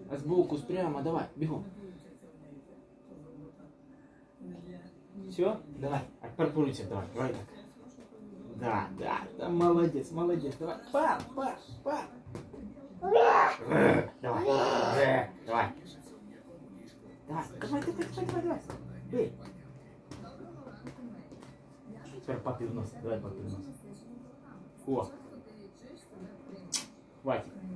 А сбоку, прямо, давай, бегом. Все? Давай, отпаркуйся, давай так. Да, молодец, давай. Пап. Давай. Давай, бей. Теперь папе в нос, давай папе в нос. О, хватит.